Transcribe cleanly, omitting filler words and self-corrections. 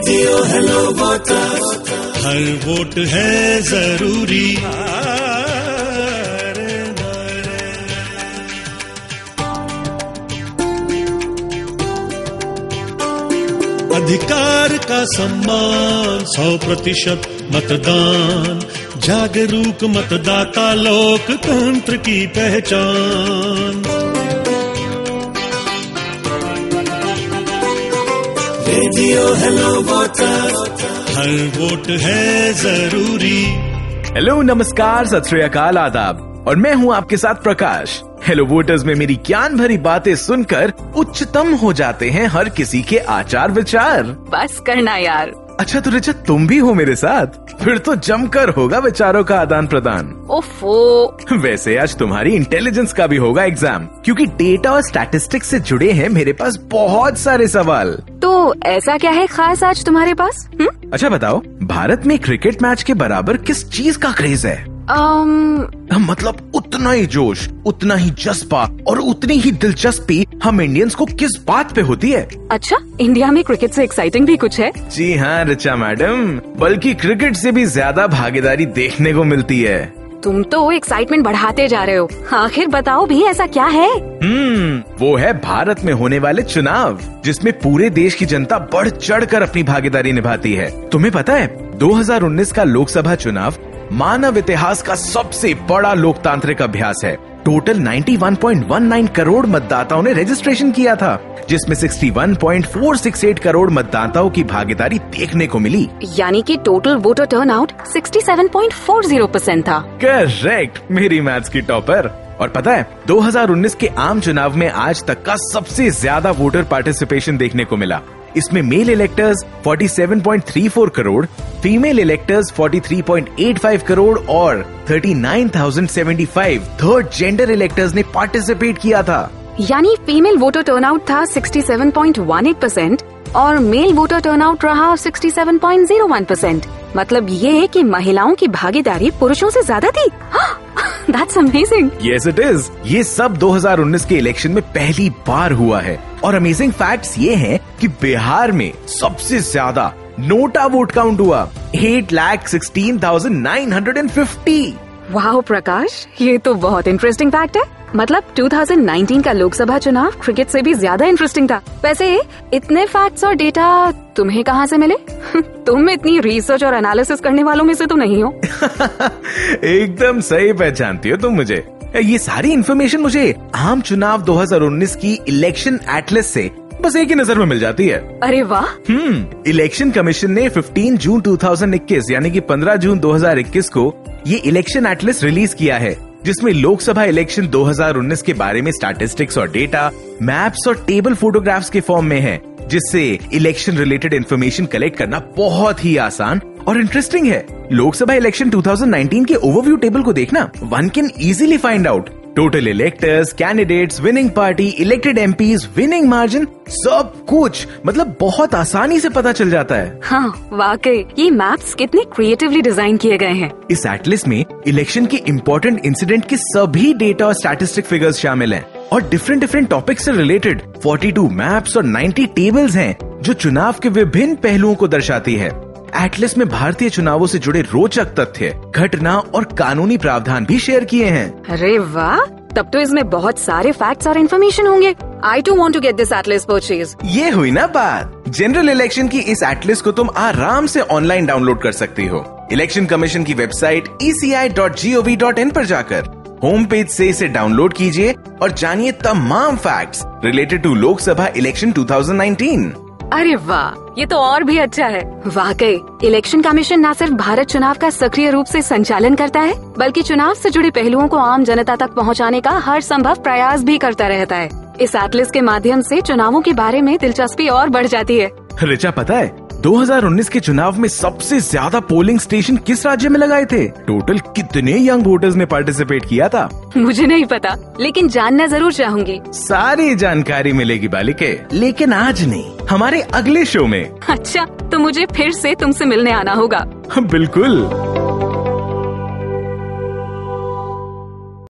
Radio hello voters, हर vote है जरूरी। अधिकार का सम्मान, 100% मतदान, जागरूक मतदाता लोकतंत्र की पहचान। रेडियो हेलो वोटर्स, हर वोट है जरूरी। हेलो, नमस्कार, सत श्री अकाल, आदाब, और मैं हूँ आपके साथ प्रकाश। हेलो वोटर्स में मेरी ज्ञान भरी बातें सुनकर उच्चतम हो जाते हैं हर किसी के आचार विचार। बस करना यार। अच्छा तो रिचा, तुम भी हो मेरे साथ? फिर तो जमकर होगा विचारों का आदान प्रदान। ओफो। वैसे आज तुम्हारी इंटेलिजेंस का भी होगा एग्जाम, क्योंकि डेटा और स्टैटिस्टिक्स से जुड़े हैं मेरे पास बहुत सारे सवाल। तो ऐसा क्या है खास आज तुम्हारे पास? अच्छा बताओ, भारत में क्रिकेट मैच के बराबर किस चीज का क्रेज है? मतलब उतना ही जोश, उतना ही जज्बा और उतनी ही दिलचस्पी हम इंडियंस को किस बात पे होती है? अच्छा, इंडिया में क्रिकेट से एक्साइटिंग भी कुछ है? जी हाँ रिचा मैडम, बल्कि क्रिकेट से भी ज्यादा भागीदारी देखने को मिलती है। तुम तो एक्साइटमेंट बढ़ाते जा रहे हो। आखिर बताओ भी, ऐसा क्या है? वो है भारत में होने वाले चुनाव, जिसमें पूरे देश की जनता बढ़ चढ़ कर अपनी भागीदारी निभाती है। तुम्हें पता है 2019 का लोकसभा चुनाव मानव इतिहास का सबसे बड़ा लोकतांत्रिक अभ्यास है। टोटल 91.19 करोड़ मतदाताओं ने रजिस्ट्रेशन किया था, जिसमें 61.468 करोड़ मतदाताओं की भागीदारी देखने को मिली। यानी कि टोटल वोटर टर्नआउट 67.40% था। करेक्ट, मेरी मैथ्स की टॉपर। और पता है 2019 के आम चुनाव में आज तक का सबसे ज्यादा वोटर पार्टिसिपेशन देखने को मिला। इसमें male electors 47.34 crore, female electors 43.85 crore और 39,075 थर्ड जेंडर इलेक्टर्स ने पार्टिसिपेट किया था। यानी फीमेल वोटर टर्नआउट था 67.18% और मेल वोटर टर्नआउट रहा 67.01%। मतलब ये है कि महिलाओं की भागीदारी पुरुषों से ज्यादा थी। That's amazing. Yes it is. ये सब 2019 के इलेक्शन में पहली बार हुआ है। और अमेजिंग फैक्ट्स ये हैं कि बिहार में सबसे ज्यादा नोटा वोट काउंट हुआ, 8,16,950। वाह प्रकाश, ये तो बहुत इंटरेस्टिंग फैक्ट है। मतलब 2019 का लोकसभा चुनाव क्रिकेट से भी ज्यादा इंटरेस्टिंग था। वैसे इतने फैक्ट्स और डेटा तुम्हें कहाँ से मिले? तुम इतनी रिसर्च और एनालिसिस करने वालों में से तो नहीं हो। एकदम सही पहचानती हो तुम मुझे। ये सारी इन्फॉर्मेशन मुझे आम चुनाव 2019 की इलेक्शन एटलस से बस एक ही नजर में मिल जाती है। अरे वाह। इलेक्शन कमीशन ने 15 जून 2021 यानी कि 15 जून 2021 को ये इलेक्शन एटलस रिलीज किया है, जिसमें लोकसभा इलेक्शन 2019 के बारे में स्टैटिस्टिक्स और डेटा, मैप्स और टेबल फोटोग्राफ्स के फॉर्म में है, जिससे इलेक्शन रिलेटेड इन्फॉर्मेशन कलेक्ट करना बहुत ही आसान और इंटरेस्टिंग है। लोकसभा इलेक्शन 2019 के ओवरव्यू टेबल को देखना, one can easily find out total electors, candidates, winning party, elected MPs, winning margin, सब कुछ मतलब बहुत आसानी से पता चल जाता है। हाँ वाकई, ये मैप्स कितने क्रिएटिवली डिजाइन किए गए हैं। इस एटलस में इलेक्शन के इम्पोर्टेंट इंसिडेंट के सभी डेटा और स्टैटिस्टिक फिगर्स शामिल हैं और डिफरेंट टॉपिक्स से रिलेटेड 42 मैप्स और 90 टेबल्स हैं, जो चुनाव के विभिन्न पहलुओं को दर्शाती है। एटलस में भारतीय चुनावों से जुड़े रोचक तथ्य, घटना और कानूनी प्रावधान भी शेयर किए हैं। अरे वाह, तब तो इसमें बहुत सारे फैक्ट्स और इन्फॉर्मेशन होंगे। I too want to get this atlas purchase. ये हुई ना बात। जनरल इलेक्शन की इस एटलस को तुम आराम से ऑनलाइन डाउनलोड कर सकती हो। इलेक्शन कमीशन की वेबसाइट eci.gov.in पर जाकर होम पेज से इसे डाउनलोड कीजिए और जानिए तमाम facts related to Lok Sabha election 2019। अरे वाह, ये तो और भी अच्छा है। वाकई इलेक्शन कमीशन न सिर्फ भारत चुनाव का सक्रिय रूप से संचालन करता है, बल्कि चुनाव से जुड़े पहलुओं को आम जनता तक पहुंचाने का हर संभव प्रयास भी करता रहता है। इस एटलस के माध्यम से चुनावों के बारे में दिलचस्पी और बढ़ जाती है। रिचा, पता है 2019 के चुनाव में सबसे ज्यादा पोलिंग स्टेशन किस राज्य में लगाए थे? टोटल कितने यंग वोटर्स ने पार्टिसिपेट किया था? मुझे नहीं पता, लेकिन जानना जरूर चाहूंगी। सारी जानकारी मिलेगी बालिके, लेकिन आज नहीं, हमारे अगले शो में। अच्छा, तो मुझे फिर से तुमसे मिलने आना होगा। बिल्कुल।